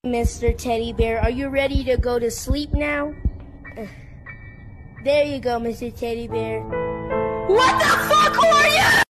Mr. Teddy Bear, are you ready to go to sleep now? There you go, Mr. Teddy Bear. What the fuck are you?